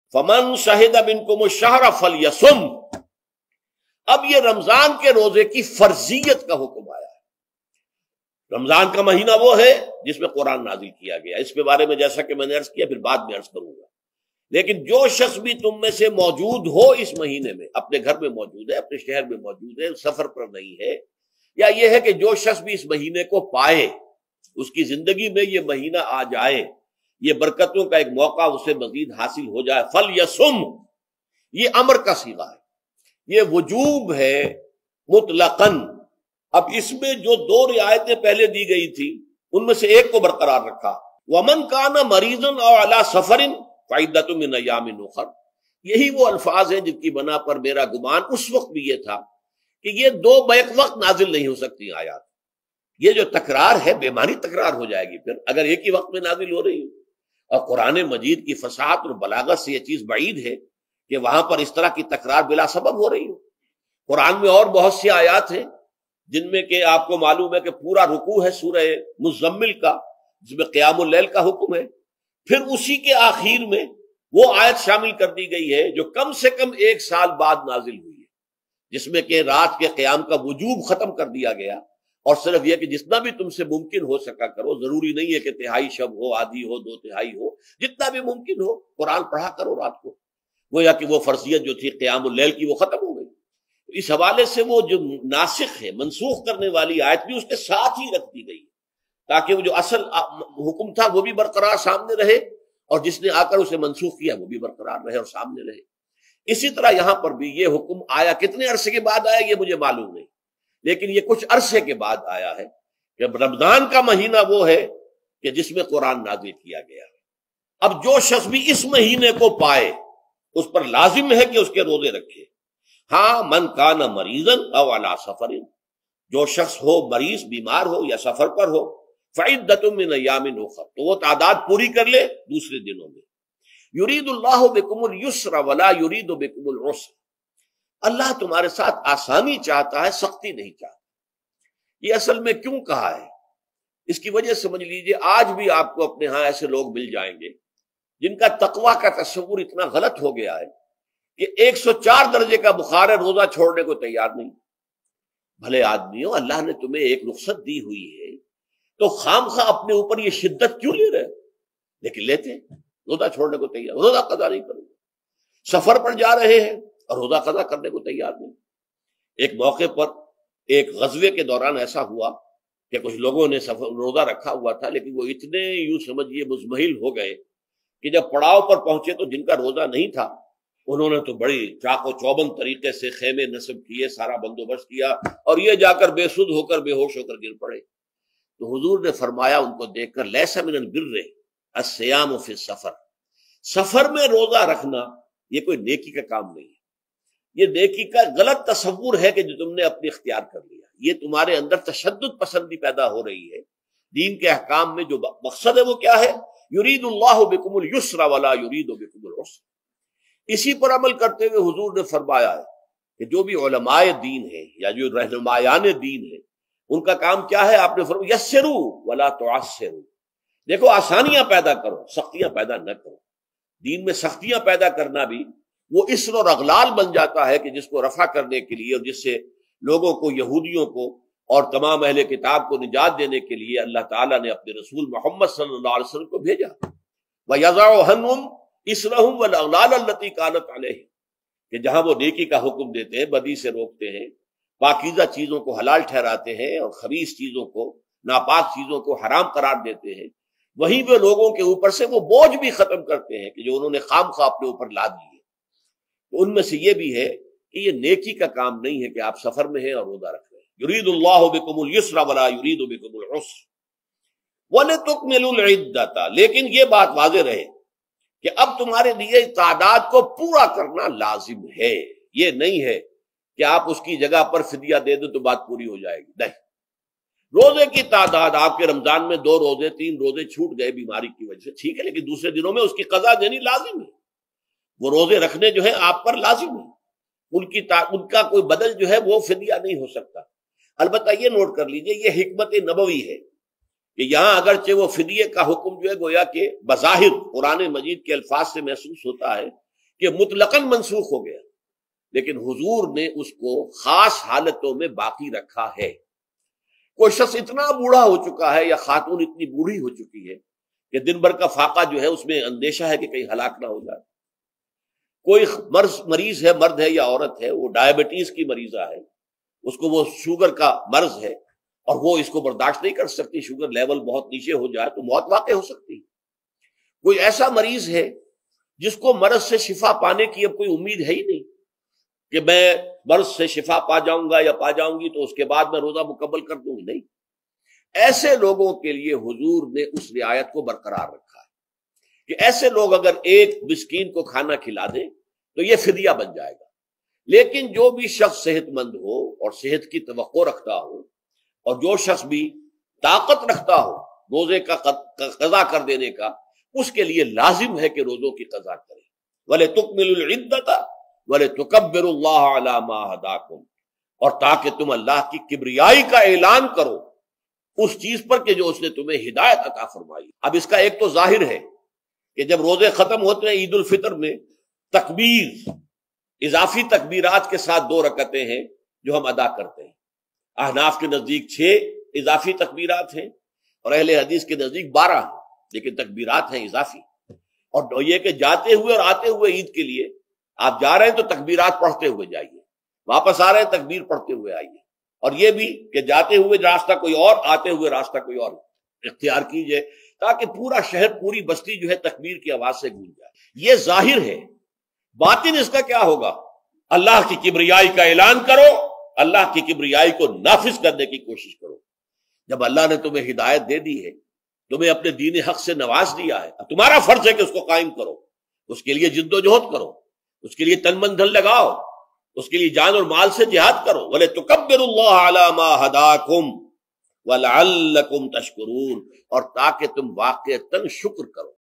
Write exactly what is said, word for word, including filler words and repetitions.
فمن شہد منکم الشہر فلیصم، اب یہ رمضان کے روزے کی فرضیت کا حکم آیا ہے۔ رمضان کا مہینہ وہ ہے جس میں قرآن نازل کیا گیا، اس کے بارے میں جیسا کہ میں نے عرض کیا پھر بعد میں عرض کروں گا، لیکن جو شخص بھی تم میں سے موجود ہو اس مہینے میں، اپنے گھر میں موجود ہے، اپنے شہر میں موجود ہے، سفر پر نہیں ہے، یا یہ ہے کہ جو شخص بھی اس مہینے کو پائے، اس کی زندگی میں یہ مہینہ آ جائے، یہ برکتوں کا ایک موقع اسے مزید حاصل ہو جائے، فلیصم، یہ امر کا صیغہ ہے، یہ وجوب ہے مطلقاً۔ اب اس میں جو دو رعایتیں پہلے دی گئی تھی ان میں سے ایک کو برقرار رکھا، ومن کان مریضا او علی سفر فعدۃ من ایام اخر، یہی وہ الفاظ ہیں جن کی بنا پر میرا گمان اس وقت بھی یہ تھا کہ یہ دو بیک وقت نازل نہیں ہو سکتی آیات، یہ جو تکرار ہے بے معنی تکرار ہو جائے گی پھر اگر ایک ہی وقت میں نازل ہو رہی ہو، اور قرآن مجید کی فصاحت اور بلاغت سے یہ چیز بعید ہے کہ وہاں پر اس طرح کی تکرار بلا سبب ہو رہی ہو۔ قرآن میں اور بہت سی آیات ہیں جن میں کہ آپ کو معلوم ہے کہ پورا رکوع ہے سورہ مزمل کا جس میں قیام اللیل کا حکم ہے، پھر اسی کے آخر میں وہ آیت شامل کر دی گئی ہے جو کم سے کم ایک سال بعد نازل ہوئی ہے، جس میں کہ رات کے قیام کا وجوب ختم کر دیا گیا، اور صرف یہ کہ جتنا بھی تم سے ممکن ہو سکا کرو، ضروری نہیں ہے کہ تہائی شب ہو، آدھی ہو، دو تہائی ہو، جتنا بھی ممکن ہو قرآن پڑھا کرو رات کو، گویا کہ وہ فرضیت جو تھی قیام اللیل کی وہ ختم ہو گئی۔ اس حوالے سے وہ جو ناسخ ہے، منسوخ کرنے والی آیت بھی اس کے ساتھ ہی رکھ دی گئی تاکہ وہ جو اصل حکم تھا وہ بھی برقرار سامنے رہے، اور جس نے آ کر اسے منسوخ کیا وہ بھی برقرار رہے اور سامنے رہے۔ اسی طرح یہاں پر بھی یہ حکم آیا، کتنے عرصے کے بعد آیا یہ مجھے معلوم نہیں، لیکن یہ کچھ عرصے کے بعد آیا ہے کہ رمضان کا مہینہ وہ ہے کہ جس میں قرآن نازل کیا گیا ہے۔ اب جو شخص بھی اس مہینے کو پائے اس پر لازم ہے کہ اس کے روزے رکھے۔ ہاں، من کان مریضا او علی سفر، جو شخص ہو مریض، بیمار ہو یا سفر پر ہو، فعدۃ من ایام اخر، تو وہ تعداد پوری کر لے دوسرے دنوں میں۔ یرید اللہ بکم الیسر ولا یرید بکم العسر، اللہ تمہارے ساتھ آسانی چاہتا ہے، سختی نہیں چاہتا۔ یہ اصل میں کیوں کہا ہے اس کی وجہ سمجھ لیجئے، آج بھی آپ کو اپنے ہاں ایسے لوگ مل جائیں گے جن کا تقویٰ کا تصور اتنا غلط ہو گیا ہے کہ ایک سو چار درجے کا بخار ہے، روزہ چھوڑنے کو تیار نہیں۔ بھلے آدمیوں، اللہ نے تمہیں ایک رخصت دی ہوئی ہے تو خام خواہ اپنے اوپر یہ شدت کیوں لے رہے؟ لیکن لیتے ہیں، روزہ چھوڑنے کو تیار، روزہ قضا نہیں کروں گا، سفر پر جا رہے ہیں اور روزہ قضا کرنے کو تیار نہیں۔ ایک موقع پر ایک غزوے کے دوران ایسا ہوا کہ کچھ لوگوں نے سفر روزہ رکھا ہوا تھا، لیکن وہ اتنے یوں سمجھیے مزمحل ہو گئے کہ جب پڑاؤ پر پہنچے تو جن کا روزہ نہیں تھا انہوں نے تو بڑی چاق و چوبند طریقے سے خیمے نصب کیے، سارا بندوبست کیا، اور یہ جا کر بے سدھ ہو کر بے ہوش ہو کر گر پڑے۔ تو حضور نے فرمایا ان کو دیکھ کر، لیس من البر الصیام فی السفر، سفر میں روزہ رکھنا یہ کوئی نیکی کا کام نہیں ہے، یہ نیکی کا غلط تصور ہے کہ جو تم نے اپنے اختیار کر لیا، یہ تمہارے اندر تشدد پسندی پیدا ہو رہی ہے۔ دین کے احکام میں جو مقصد ہے وہ کیا ہے؟ یرید اللہ بکم الیسر ولا یرید بکم العسر۔ اسی پر عمل کرتے ہوئے حضور نے فرمایا ہے کہ جو بھی علماء دین ہیں یا جو رہنمایان دین ہیں ان کا کام کیا ہے؟ آپ نے فرمایا یسروا ولا تعسروا، دیکھو آسانیاں پیدا کرو، سختیاں پیدا نہ کرو۔ دین میں سختیاں پیدا کرنا بھی وہ اسر اور اغلال بن جاتا ہے کہ جس کو رفع کرنے کے لیے اور جس سے لوگوں کو، یہودیوں کو اور تمام اہل کتاب کو نجات دینے کے لیے اللہ تعالیٰ نے اپنے رسول محمد صلی اللہ علیہ وسلم کو بھیجا۔ وَيَضَعُ عَنْهُمْ إِصْرَهُمْ وَالْأَغْلَالَ الَّتِي كَانَتْ عَلَيْهِمْ، کہ جہاں وہ نیکی کا حکم دیتے ہیں، بدی سے روکتے ہیں، پاکیزہ چیزوں کو حلال ٹھہراتے ہیں اور خبیث چیزوں کو، ناپاک چیزوں کو حرام قرار دیتے ہیں، وہیں وہ لوگوں کے اوپر سے وہ بوجھ بھی ختم کرتے ہیں کہ جو انہوں نے خام خواہ اپنے اوپر لاد لیے۔ تو ان میں سے یہ بھی ہے کہ یہ نیکی کا کام نہیں ہے کہ آپ سفر میں ہیں اور روزہ رکھ رہے ہیں۔ یرید اللہ بکم الیسر ولا یرید بکم العسر وَلِتُكْمِلُوا الْعِدَّةَ، لیکن یہ بات واضح رہے کہ اب تمہارے لیے تعداد کو پورا کرنا لازم ہے، یہ نہیں ہے کہ آپ اس کی جگہ پر فدیہ دے دیں تو بات پوری ہو جائے گی، نہیں۔ روزے کی تعداد آپ کے رمضان میں دو روزے تین روزے چھوٹ گئے بیماری کی وجہ سے، ٹھیک ہے، لیکن دوسرے دنوں میں اس کی قضا دینی لازم ہے، وہ روزے رکھنے جو ہیں آپ پر لازم ہے، ان کی تا... ان کا کوئی بدل جو ہے وہ فدیہ نہیں ہو سکتا۔ البتہ یہ نوٹ کر لیجئے، یہ حکمت نبوی ہے کہ یہاں اگرچہ وہ فدیے کا حکم جو ہے گویا کہ بظاہر قرآن مجید کے الفاظ سے محسوس ہوتا ہے کہ مطلقاً منسوخ ہو گیا، لیکن حضور نے اس کو خاص حالتوں میں باقی رکھا ہے۔ کوئی شخص اتنا بوڑھا ہو چکا ہے یا خاتون اتنی بوڑھی ہو چکی ہے کہ دن بھر کا فاقہ جو ہے اس میں اندیشہ ہے کہ کہیں ہلاک نہ ہو جائے، کوئی مرض مریض ہے، مرد ہے یا عورت ہے، وہ ڈائبٹیز کی مریضہ ہے، اس کو وہ شوگر کا مرض ہے اور وہ اس کو برداشت نہیں کر سکتی، شوگر لیول بہت نیچے ہو جائے تو موت واقع ہو سکتی ہے۔ کوئی ایسا مریض ہے جس کو مرض سے شفا پانے کی اب کوئی امید ہے ہی نہیں کہ میں مرض سے شفا پا جاؤں گا یا پا جاؤں گی تو اس کے بعد میں روزہ مکمل کر دوں گی، نہیں، ایسے لوگوں کے لیے حضور نے اس رعایت کو برقرار رکھا ہے کہ ایسے لوگ اگر ایک مسکین کو کھانا کھلا دیں تو یہ فدیہ بن جائے گا، لیکن جو بھی شخص صحت مند ہو اور صحت کی توقع رکھتا ہو اور جو شخص بھی طاقت رکھتا ہو روزے کا قضا کر دینے کا، اس کے لیے لازم ہے کہ روزوں کی قضا کرے۔ وَلِتُكْمِلُوا الْعِدَّةَ وَلِتُكَبِّرُوا اللَّهَ عَلَى مَا هَدَاكُمْ، اور تاکہ تم اللہ کی کبریائی کا اعلان کرو اس چیز پر کہ جو اس نے تمہیں ہدایت عطا فرمائی۔ اب اس کا ایک تو ظاہر ہے کہ جب روزے ختم ہوتے ہیں عید الفطر میں تکبیر، اضافی تکبیرات کے ساتھ دو رکعتیں ہیں جو ہم ادا کرتے ہیں۔ احناف کے نزدیک چھ اضافی تکبیرات ہیں اور اہل حدیث کے نزدیک بارہ ہیں، لیکن تکبیرات ہیں اضافی۔ اور یہ کہ جاتے ہوئے اور آتے ہوئے عید کے لیے آپ جا رہے ہیں تو تکبیرات پڑھتے ہوئے جائیے، واپس آ رہے ہیں تکبیر پڑھتے ہوئے آئیے، اور یہ بھی کہ جاتے ہوئے راستہ کوئی اور، آتے ہوئے راستہ کوئی اور اختیار کیجئے تاکہ پورا شہر، پوری بستی جو ہے تکبیر کی آواز سے گونج جائے۔ یہ ظاہر ہے، باطن اس کا کیا ہوگا؟ اللہ کی کبریائی کا اعلان کرو، اللہ کی کبریائی کو نافذ کرنے کی کوشش کرو۔ جب اللہ نے تمہیں ہدایت دے دی ہے، تمہیں اپنے دین حق سے نواز دیا ہے، تمہارا فرض ہے کہ اس کو قائم کرو، اس کے لیے جد و جہد کرو، اس کے لیے تن من دھن لگاؤ، اس کے لیے جان اور مال سے جہاد کرو۔ وَلِتُكَبِّرُوا اللَّهَ عَلَى مَا هَدَاكُمْ وَلَعَلَّكُمْ تَشْكُرُونَ، اور تاکہ تم واقعتاً شکر کرو۔